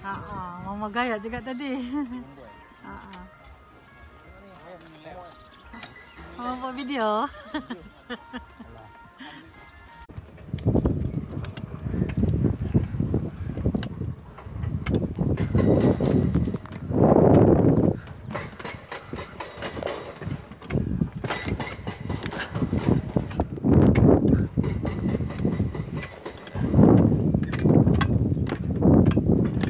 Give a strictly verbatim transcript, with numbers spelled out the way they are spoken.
Ha ah, mama gaya juga tadi. Ha ah. Mama buat video.